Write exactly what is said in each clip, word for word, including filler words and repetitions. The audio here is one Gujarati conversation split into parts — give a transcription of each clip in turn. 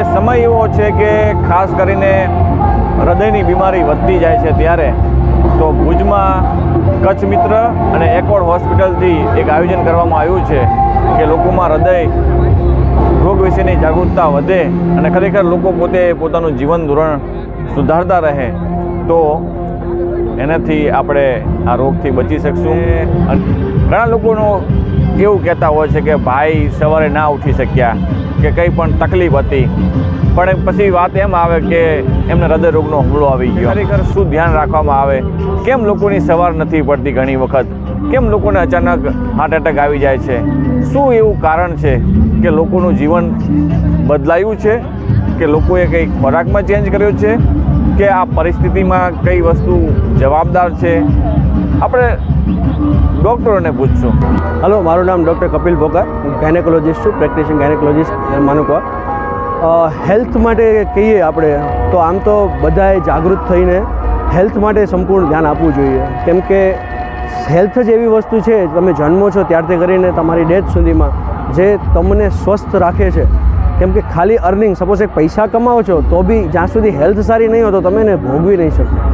સમય એવો છે કે ખાસ કરીને હૃદયની બીમારી વધતી જાય છે ત્યારે તો ભુજમાં કચ્છ મિત્ર અને એકોર્ડ હોસ્પિટલથી એક આયોજન કરવામાં આવ્યું છે કે લોકોમાં હૃદય રોગ વિશેની જાગૃતતા વધે અને ખરેખર લોકો પોતે પોતાનું જીવન ધોરણ સુધારતા રહે તો એનાથી આપણે આ રોગથી બચી શકશું. ઘણા લોકોનું એવું કહેતા હોય છે કે ભાઈ સવારે ના ઉઠી શક્યા કે કંઈ પણ તકલીફ હતી, પણ પછી વાત એમ આવે કે એમને હૃદય રોગનો હુમલો આવી ગયો. ખરેખર શું ધ્યાન રાખવામાં આવે? કેમ લોકોની સવાર નથી પડતી? ઘણી વખત કેમ લોકોને અચાનક હાર્ટ એટેક આવી જાય છે? શું એવું કારણ છે કે લોકોનું જીવન બદલાયું છે કે લોકોએ કંઈ ખોરાકમાં ચેન્જ કર્યો છે કે આ પરિસ્થિતિમાં કઈ વસ્તુ જવાબદાર છે? આપણે ડૉક્ટરોને પૂછશું. હલો, મારું નામ ડૉક્ટર કપિલ ભોકાર, હું ગાયનેકોલોજીસ્ટ છું, પ્રેક્ટિશિંગ ગાયનેકોલોજીસ્ટ માનુકા. હેલ્થ માટે કહીએ આપણે તો આમ તો બધાએ જાગૃત થઈને હેલ્થ માટે સંપૂર્ણ ધ્યાન આપવું જોઈએ, કેમ કે હેલ્થ જ એવી વસ્તુ છે, તમે જન્મો છો ત્યારથી કરીને તમારી ડેથ સુધીમાં જે તમને સ્વસ્થ રાખે છે. કેમ કે ખાલી અર્નિંગ, સપોઝ એક પૈસા કમાવો છો તો બી જ્યાં સુધી હેલ્થ સારી નહીં હોય તો તમે એને ભોગવી નહીં શકો.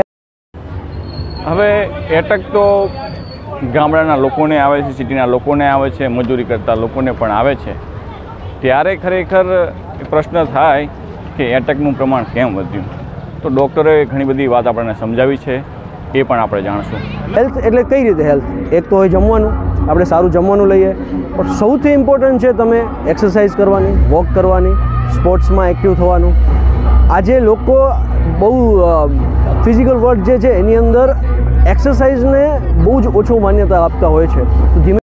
હવે એટેક તો ગામડાના લોકોને આવે છે, સિટીના લોકોને આવે છે, મજૂરી કરતા લોકોને પણ આવે છે. ત્યારે ખરેખર પ્રશ્ન થાય કે એટેકનું પ્રમાણ કેમ વધ્યું? તો ડૉક્ટરે ઘણી બધી વાત આપણને સમજાવી છે, એ પણ આપણે જાણશું. હેલ્થ એટલે કઈ રીતે હેલ્થ? એક તો હોય જમવાનું, આપણે સારું જમવાનું લઈએ, પણ સૌથી ઇમ્પોર્ટન્ટ છે તમે એક્સરસાઇઝ કરવાની, વોક કરવાની, સ્પોર્ટ્સમાં એક્ટિવ થવાનું. આજે લોકો બહુ ફિઝિકલ વર્ક જે છે એની અંદર એક્સરસાઇઝને બહુ જ ઓછું માન્યતા આપતા હોય છે. તો ધીમે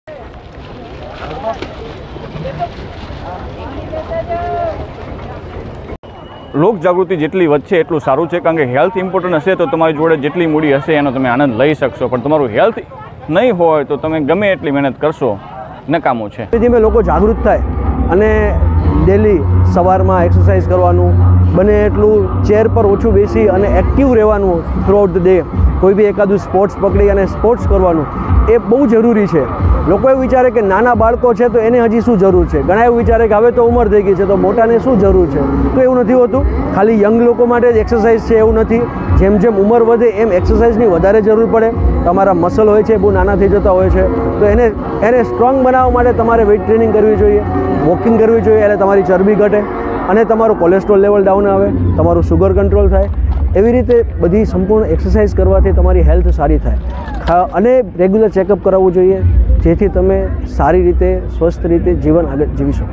લોક જાગૃતિ જેટલી વધશે એટલું સારું છે, કારણ કે હેલ્થ ઇમ્પોર્ટન્ટ હશે તો તમારી જોડે જેટલી મૂડી હશે એનો તમે આનંદ લઈ શકશો, પણ તમારું હેલ્થ નહીં હોય તો તમે ગમે એટલી મહેનત કરશો નકામું છે. ધીમે ધીમે લોકો જાગૃત થાય અને ડેલી સવારમાં એક્સરસાઇઝ કરવાનું, બને એટલું ચેર પર ઓછું બેસી અને એક્ટિવ રહેવાનું થ્રુઆઉટ ધ ડે. કોઈ બી એકાદું સ્પોર્ટ્સ પકડી અને સ્પોર્ટ્સ કરવાનું એ બહુ જરૂરી છે. લોકો એવું વિચારે કે નાના બાળકો છે તો એને હજી શું જરૂર છે, ઘણા એવું વિચારે કે હવે તો ઉંમર થઈ ગઈ છે તો મોટાને શું જરૂર છે. તો એવું નથી હોતું. ખાલી યંગ લોકો માટે જ એક્સરસાઇઝ છે એવું નથી. જેમ જેમ ઉંમર વધે એમ એક્સરસાઇઝની વધારે જરૂર પડે. તમારા મસલ હોય છે બહુ નાના થઈ જતા હોય છે, તો એને એને સ્ટ્રોંગ બનાવવા માટે તમારે વેઇટ ટ્રેનિંગ કરવી જોઈએ, વોકિંગ કરવી જોઈએ, એટલે તમારી ચરબી ઘટે અને તમારું કોલેસ્ટ્રોલ લેવલ ડાઉન આવે, તમારું શુગર કંટ્રોલ થાય. એવી રીતે બધી સંપૂર્ણ એક્સરસાઇઝ કરવાથી તમારી હેલ્થ સારી થાય અને રેગ્યુલર ચેકઅપ કરાવવું જોઈએ, જેથી તમે સારી રીતે સ્વસ્થ રીતે જીવન આગળ જીવી શકો.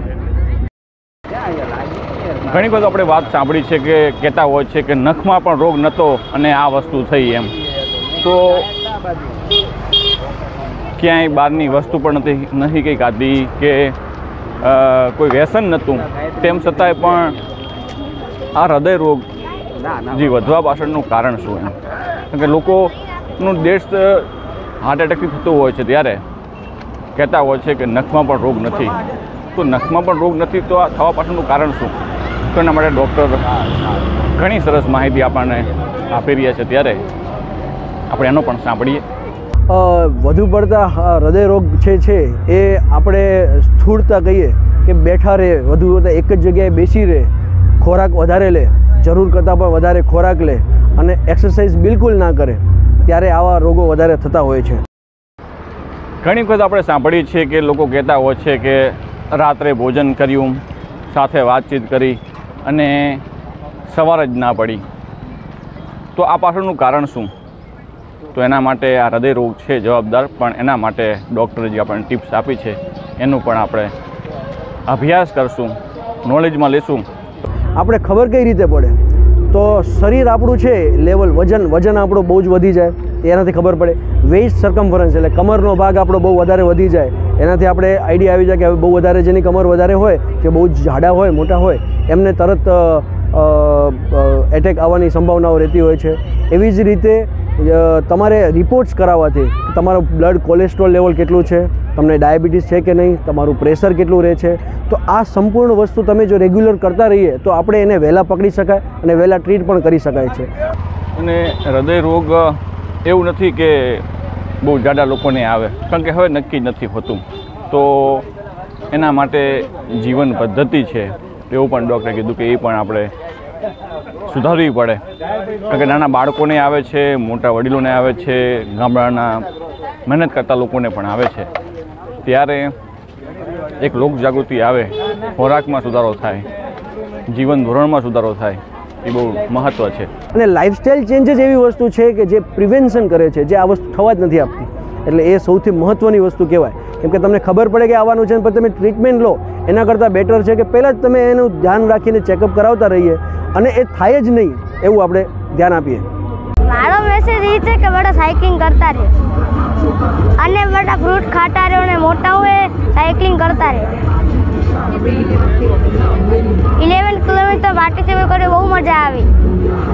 ઘણી વખત આપણે વાત સાંભળી છે કે કહેતા હોય છે કે નખમાં પણ રોગ નહોતો અને આ વસ્તુ થઈ એમ. તો ક્યાંય બહારની વસ્તુ પણ નથી નથી કંઈ ખાધી કે કોઈ વ્યસન નહોતું, તેમ છતાંય પણ આ હૃદય રોગ જે વધવા પાછળનું કારણ શું એમ? કારણ કે લોકોનું દેશ હાર્ટ એટેકથી થતું હોય છે ત્યારે કહેતા હોય છે કે નખમાં પણ રોગ નથી. તો નખમાં પણ રોગ નથી તો આ થવા પાછળનું કારણ શું? તો એના માટે ડૉક્ટર ઘણી સરસ માહિતી આપણને આપી રહ્યા છે, ત્યારે આપણે એનો પણ સાંભળીએ. વધુ પડતા હૃદય રોગ છે છે એ આપણે સ્થૂળતા કહીએ કે બેઠા રહે, વધુ પડતા એક જ જગ્યાએ બેસી રહે, ખોરાક વધારે લે, જરૂર કરતાં પણ વધારે ખોરાક લે અને એક્સરસાઇઝ બિલકુલ ના કરે, ત્યારે આવા રોગો વધારે થતા હોય છે. ઘણી વખત આપણે સાંભળીએ છીએ કે લોકો કહેતા હોય છે કે રાત્રે ભોજન કર્યું, સાથે વાતચીત કરી અને સવાર જ ના પડી. તો આ પાછળનું કારણ શું? તો એના માટે આ હૃદય રોગ છે જવાબદાર, પણ એના માટે ડૉક્ટરે જે આપણને ટિપ્સ આપી છે એનું પણ આપણે અભ્યાસ કરશું, નોલેજમાં લેશું. આપણે ખબર કઈ રીતે પડે? તો શરીર આપણું છે લેવલ, વજન વજન આપણું બહુ જ વધી જાય એનાથી ખબર પડે. વેઇસ્ટ સર્કમ્ફરન્સ એટલે કમરનો ભાગ આપણો બહુ વધારે વધી જાય, એનાથી આપણે આઈડિયા આવી જાય કે હવે બહુ વધારે જેની કમર વધારે હોય કે બહુ જ જાડા હોય, મોટા હોય, એમને તરત એટેક આવવાની સંભાવનાઓ રહેતી હોય છે. એવી જ રીતે તમારે રિપોર્ટ્સ કરાવવાથી તમારું બ્લડ કોલેસ્ટ્રોલ લેવલ કેટલું છે, તમને ડાયાબિટીસ છે કે નહીં, તમારું પ્રેશર કેટલું રહે છે, તો આ સંપૂર્ણ વસ્તુ તમે જો રેગ્યુલર કરતા રહીએ તો આપણે એને વહેલા પકડી શકાય અને વહેલા ટ્રીટ પણ કરી શકાય છે. અને હૃદય રોગ એવું નથી કે બહુ જાડા લોકોને આવે, કારણ કે હવે નક્કી નથી હોતું. તો એના માટે જીવન પદ્ધતિ છે, એવું પણ ડૉક્ટરે કીધું કે એ પણ આપણે સુધારવી પડે, કારણ કે નાના બાળકોને આવે છે, મોટા વડીલોને આવે છે, ગામડાના મહેનત કરતા લોકોને પણ આવે છે. ત્યારે એક લોક જાગૃતિ આવે, ખોરાકમાં સુધારો થાય, જીવન ધોરણમાં સુધારો થાય, એ બહુ મહત્ત્વ છે. અને લાઇફસ્ટાઇલ ચેન્જ જ એવી વસ્તુ છે કે જે પ્રિવેન્શન કરે છે, જે આ વસ્તુ થવા જ નથી આપતી. એટલે એ સૌથી મહત્ત્વની વસ્તુ કહેવાય, કેમ કે તમને ખબર પડે કે આવવાનું છે, પણ તમે ટ્રીટમેન્ટ લો એના કરતાં બેટર છે કે પહેલાં જ તમે એનું ધ્યાન રાખીને ચેકઅપ કરાવતા રહીએ, અને એ થાય જ નહીં એવું આપણે ધ્યાન આપીએ. મારો મેસેજ એ છે કે બધા સાયકલિંગ કરતા રહે અને બધા ફ્રૂટ ખાતા રહે અને મોટા હોય સાયકલિંગ કરતા રહે. ઇલેવન કિલોમીટર પાર્ટિસિપેટ કરી બહુ મજા આવી.